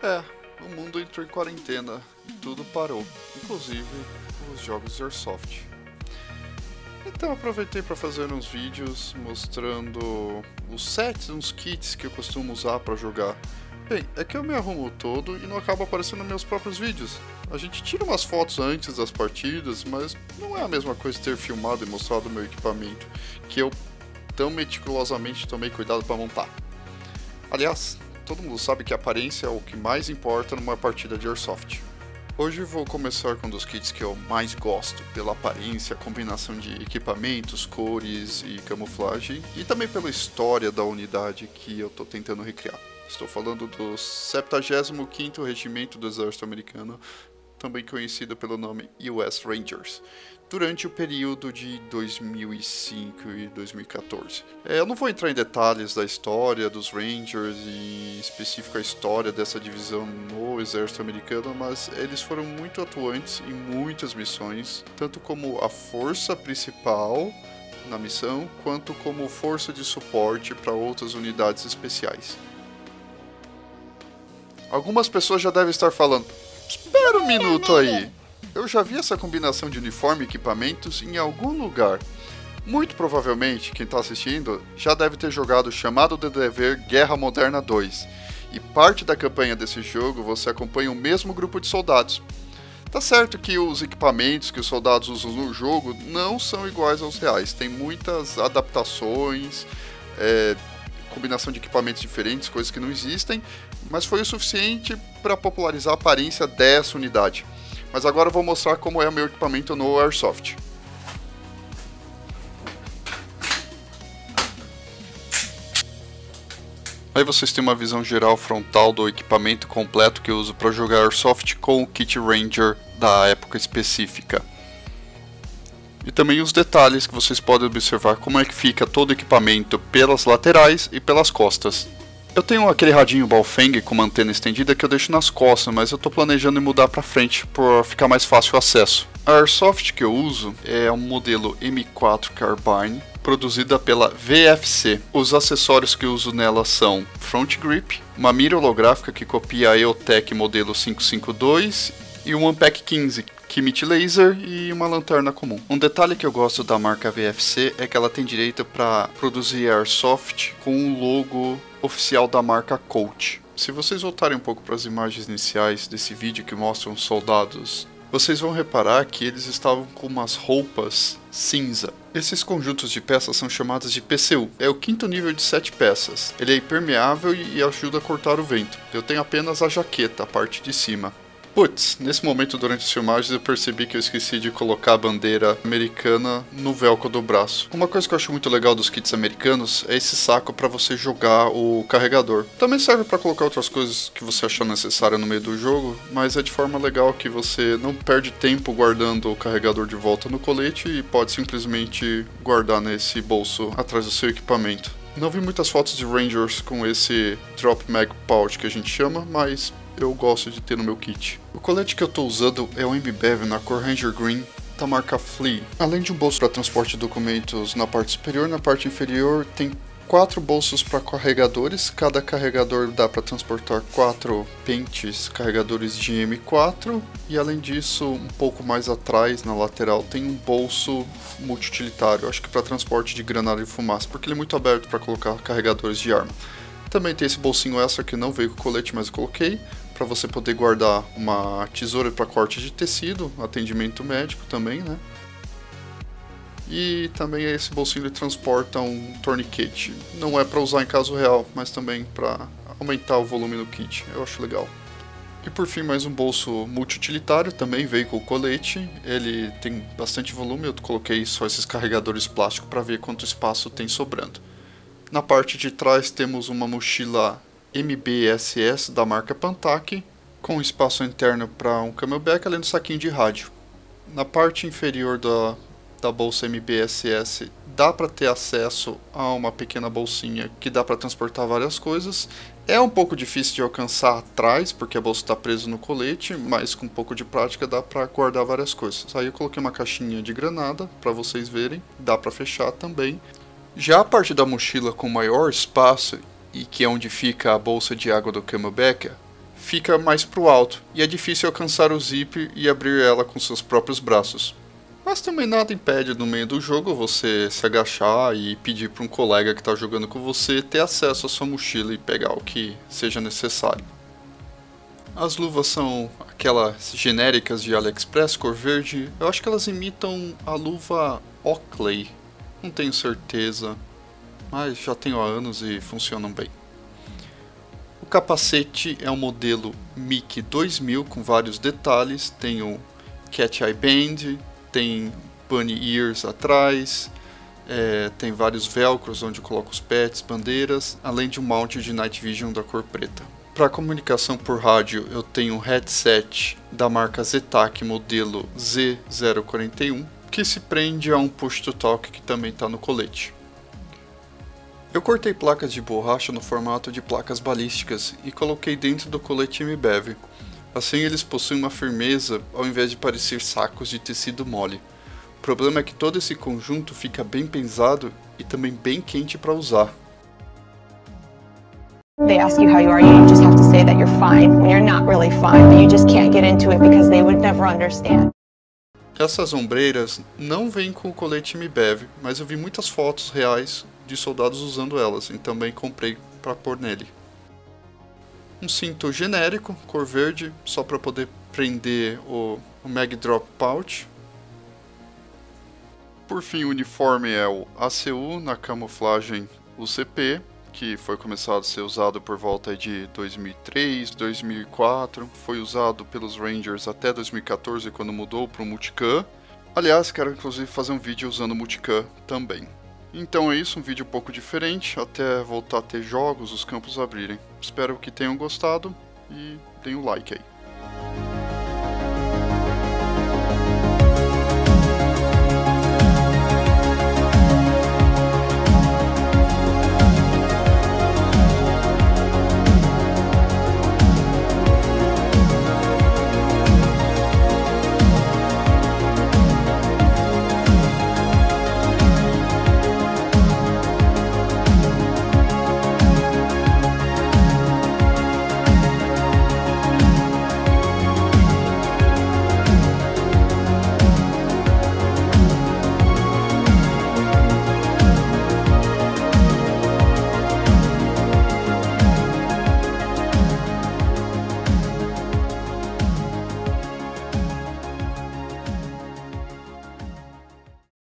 É, o mundo entrou em quarentena e tudo parou, inclusive os jogos de Airsoft. Então aproveitei para fazer uns vídeos mostrando os sets, uns kits que eu costumo usar para jogar. Bem, é que eu me arrumo todo e não acaba aparecendo nos meus próprios vídeos. A gente tira umas fotos antes das partidas, mas não é a mesma coisa ter filmado e mostrado o meu equipamento, que eu tão meticulosamente tomei cuidado para montar. Aliás, todo mundo sabe que a aparência é o que mais importa numa partida de Airsoft. Hoje vou começar com um dos kits que eu mais gosto, pela aparência, combinação de equipamentos, cores e camuflagem, e também pela história da unidade que eu estou tentando recriar. Estou falando do 75º Regimento do Exército Americano, também conhecido pelo nome US Rangers, durante o período de 2005 e 2014. Eu não vou entrar em detalhes da história dos Rangers e em específico a história dessa divisão no Exército Americano, mas eles foram muito atuantes em muitas missões, tanto como a força principal na missão, quanto como força de suporte para outras unidades especiais. Algumas pessoas já devem estar falando: espera um minuto aí, eu já vi essa combinação de uniforme e equipamentos em algum lugar. Muito provavelmente, quem está assistindo já deve ter jogado o chamado de dever Guerra Moderna 2. E parte da campanha desse jogo você acompanha o mesmo grupo de soldados. Tá certo que os equipamentos que os soldados usam no jogo não são iguais aos reais. Tem muitas adaptações, combinação de equipamentos diferentes, coisas que não existem, mas foi o suficiente para popularizar a aparência dessa unidade. Mas agora eu vou mostrar como é o meu equipamento no Airsoft. Aí vocês têm uma visão geral frontal do equipamento completo que eu uso para jogar Airsoft com o Kit Ranger da época específica. E também os detalhes que vocês podem observar como é que fica todo o equipamento pelas laterais e pelas costas. Eu tenho aquele radinho Baofeng com uma antena estendida que eu deixo nas costas, mas eu estou planejando em mudar para frente para ficar mais fácil o acesso. A Airsoft que eu uso é um modelo M4 Carbine, produzida pela VFC. Os acessórios que eu uso nela são Front Grip, uma mira holográfica que copia a EOTech modelo 552 e um Ampec 15 que emite laser e uma lanterna comum. Um detalhe que eu gosto da marca VFC é que ela tem direito para produzir Airsoft com o logo oficial da marca Colt. Se vocês voltarem um pouco para as imagens iniciais desse vídeo que mostram os soldados, vocês vão reparar que eles estavam com umas roupas cinza. Esses conjuntos de peças são chamados de PCU. É o 5º nível de 7 peças. Ele é impermeável e ajuda a cortar o vento. Eu tenho apenas a jaqueta, a parte de cima. Putz, nesse momento durante as filmagens eu percebi que eu esqueci de colocar a bandeira americana no velcro do braço. Uma coisa que eu acho muito legal dos kits americanos é esse saco para você jogar o carregador. Também serve para colocar outras coisas que você achar necessária no meio do jogo, mas é de forma legal que você não perde tempo guardando o carregador de volta no colete e pode simplesmente guardar nesse bolso atrás do seu equipamento. Não vi muitas fotos de Rangers com esse Drop Mag Pouch que a gente chama, mas eu gosto de ter no meu kit. O colete que eu estou usando é o MBEV na cor Ranger Green da marca Flea. Além de um bolso para transporte de documentos na parte superior, na parte inferior tem 4 bolsos para carregadores. Cada carregador dá para transportar 4 pentes carregadores de M4. E além disso, um pouco mais atrás, na lateral, tem um bolso multi-utilitário, acho que para transporte de granada e fumaça, porque ele é muito aberto para colocar carregadores de arma. Também tem esse bolsinho extra que não veio com o colete, mas eu coloquei, para você poder guardar uma tesoura para corte de tecido, atendimento médico também, né? E também esse bolsinho ele transporta um tourniquet. Não é para usar em caso real, mas também para aumentar o volume do kit. Eu acho legal. E por fim, mais um bolso multi-utilitário, também veio com o colete. Ele tem bastante volume, eu coloquei só esses carregadores plásticos para ver quanto espaço tem sobrando. Na parte de trás temos uma mochila MBSS da marca Pantac, com espaço interno para um camelback, além do saquinho de rádio. Na parte inferior da bolsa MBSS dá para ter acesso a uma pequena bolsinha que dá para transportar várias coisas. É um pouco difícil de alcançar atrás, porque a bolsa está presa no colete, mas com um pouco de prática dá para guardar várias coisas. Aí eu coloquei uma caixinha de granada para vocês verem, dá para fechar também. Já a parte da mochila com maior espaço, e que é onde fica a bolsa de água do camelback, fica mais pro alto, e é difícil alcançar o zip e abrir ela com seus próprios braços. Mas também nada impede no meio do jogo você se agachar e pedir para um colega que está jogando com você ter acesso à sua mochila e pegar o que seja necessário. As luvas são aquelas genéricas de AliExpress, cor verde. Eu acho que elas imitam a luva Oakley, não tenho certeza, mas já tenho há anos e funcionam bem. O capacete é um modelo MIC 2000 com vários detalhes, tem o Cat Eye Band, tem bunny ears atrás, tem vários velcros onde coloco os pets, bandeiras, além de um mount de Night Vision da cor preta. Para comunicação por rádio eu tenho um headset da marca Zetac modelo Z041, que se prende a um push-to-talk que também está no colete. Eu cortei placas de borracha no formato de placas balísticas e coloquei dentro do colete MBEV. Assim eles possuem uma firmeza ao invés de parecer sacos de tecido mole. O problema é que todo esse conjunto fica bem pesado e também bem quente para usar. They ask you how you are, you just have to say that you're fine when you're not really fine, but you just can't get into it because they would never understand. Essas ombreiras não vêm com o colete MBEV, mas eu vi muitas fotos reais de soldados usando elas e também comprei para pôr nele. Um cinto genérico, cor verde, só para poder prender o Mag Drop Pouch. Por fim, o uniforme é o ACU na camuflagem UCP, que foi começado a ser usado por volta de 2003, 2004, foi usado pelos Rangers até 2014 quando mudou para o Multicam. Aliás, quero inclusive fazer um vídeo usando o Multicam também. Então é isso, um vídeo um pouco diferente, até voltar a ter jogos, os campos abrirem. Espero que tenham gostado e deem um like aí.